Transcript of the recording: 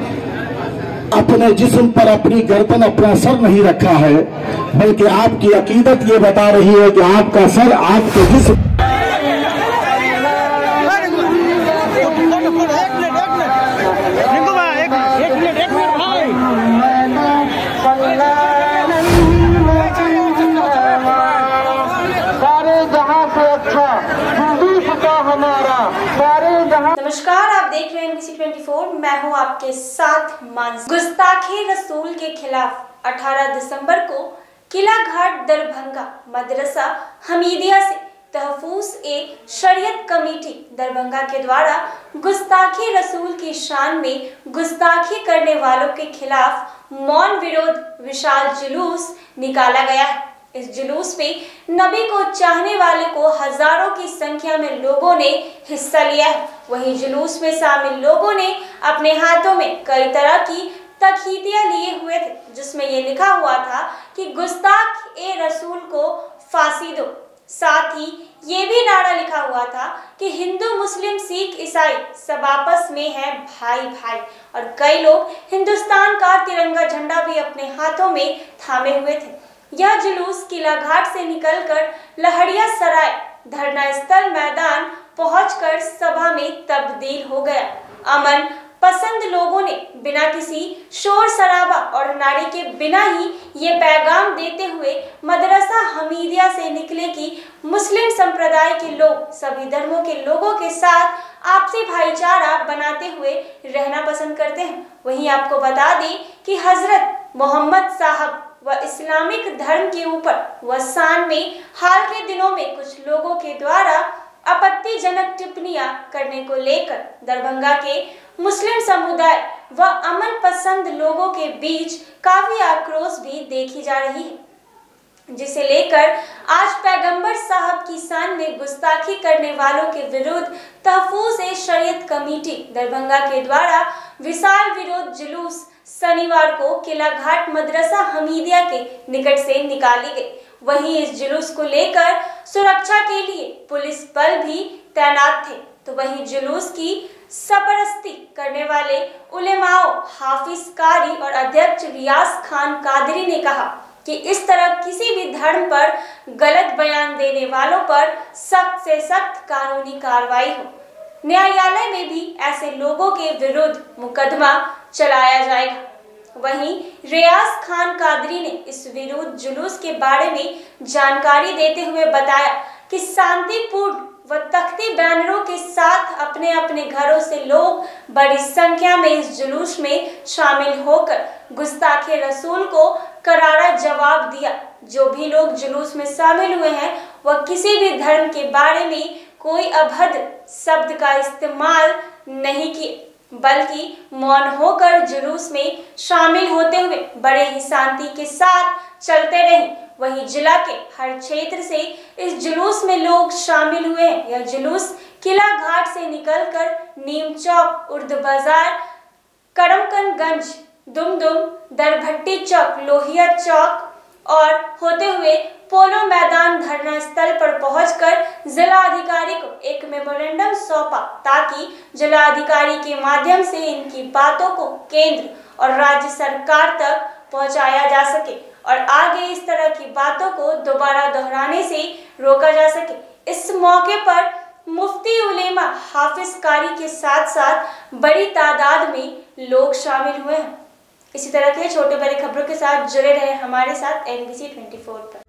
अपने जिस्म पर अपनी गर्दन, अपना सर नहीं रखा है, बल्कि आपकी अकीदत ये बता रही है कि आपका सर आपके जिस्म। नमस्कार, आप देख रहे हैं NBC 24। मैं हूं आपके साथ मानस। गुस्ताखे रसूल के खिलाफ 18 दिसंबर को किला घाट दरभंगा मदरसा हमीदिया से तहफूज एक शरीयत कमेटी दरभंगा के द्वारा गुस्ताखे रसूल की शान में गुस्ताखी करने वालों के खिलाफ मौन विरोध विशाल जुलूस निकाला गया है। इस जुलूस में नबी को चाहने वाले को हजारों की संख्या में लोगों ने हिस्सा लिया है। वहीं जुलूस में शामिल लोगों ने अपने हाथों में कई तरह की तख्तीयां लिए हुए थे, जिसमें ये लिखा हुआ था कि गुस्ताख ए रसूल को फांसी दो। साथ ही ये भी नारा लिखा हुआ था कि हिंदू मुस्लिम सिख ईसाई सब आपस में है भाई भाई। और कई लोग हिंदुस्तान का तिरंगा झंडा भी अपने हाथों में थामे हुए थे। यह जुलूस किला घाट से निकलकर लहरिया सराय धरना स्थल मैदान पहुंचकर सभा में तब्दील हो गया। अमन पसंद लोगों ने बिना किसी शोर शराबा और नारे के बिना ही ये पैगाम देते हुए मदरसा हमीदिया से निकले कि मुस्लिम संप्रदाय के लोग सभी धर्मों के लोगों के साथ आपसी भाईचारा बनाते हुए रहना पसंद करते हैं। वहीं आपको बता दें कि हजरत मोहम्मद साहब व इस्लामिक धर्म के ऊपर व शान में हाल के दिनों में कुछ लोगों के द्वारा आपत्तिजनक टिप्पणियां करने को लेकर दरभंगा के मुस्लिम समुदाय व अमन पसंद लोगों के बीच काफी आक्रोश भी देखी जा रही है, जिसे लेकर आज पैगंबर साहब की शान में गुस्ताखी करने वालों के विरुद्ध तहफूज ए शरीयत कमेटी दरभंगा के द्वारा विशाल विरोध जुलूस शनिवार को किला घाट मदरसा हमीदिया के निकट से निकाली गई। वहीं इस जुलूस को लेकर सुरक्षा के लिए पुलिस बल भी तैनात थे। तो वहीं जुलूस की सरपरस्ती करने वाले उलेमाओं हाफिज कारी और अध्यक्ष रियाज खान कादरी ने कहा कि इस तरह किसी भी धर्म पर गलत बयान देने वालों पर सख्त से सख्त कानूनी कार्रवाई हो। न्यायालय में भी ऐसे लोगों के विरुद्ध मुकदमा चलाया जाएगा। वहीं रियाज खान कादरी ने इस विरोध जुलूस के बारे में जानकारी देते हुए बताया कि शांतिपूर्ण व तख्ती बैनरों के साथ अपने अपने घरों से लोग बड़ी संख्या में इस जुलूस में शामिल होकर गुस्ताखे रसूल को करारा जवाब दिया। जो भी लोग जुलूस में शामिल हुए हैं वह किसी भी धर्म के बारे में कोई अभद्र शब्द का इस्तेमाल नहीं किए, बल्कि मौन होकर जुलूस में शामिल होते हुए बड़े ही शांति के साथ चलते रहे। वहीं जिला के हर क्षेत्र से इस जुलूस में लोग शामिल हुए हैं। यह जुलूस किला घाट से निकलकर नीम चौक, उर्दू बाजार, करमकनगंज, दुमदुम, दरभट्टी चौक, लोहिया चौक और होते हुए पोलो मैदान धरना स्थल पर पहुंचकर जिला अधिकारी को एक मेमोरेंडम सौंपा, ताकि जिला अधिकारी के माध्यम से इनकी बातों को केंद्र और राज्य सरकार तक पहुंचाया जा सके और आगे इस तरह की बातों को दोबारा दोहराने से रोका जा सके। इस मौके पर मुफ्ती उलेमा हाफिज कारी के साथ साथ बड़ी तादाद में लोग शामिल हुए हैं। इसी तरह के छोटे बड़े खबरों के साथ जुड़े रहे हमारे साथ NBC 24 पर।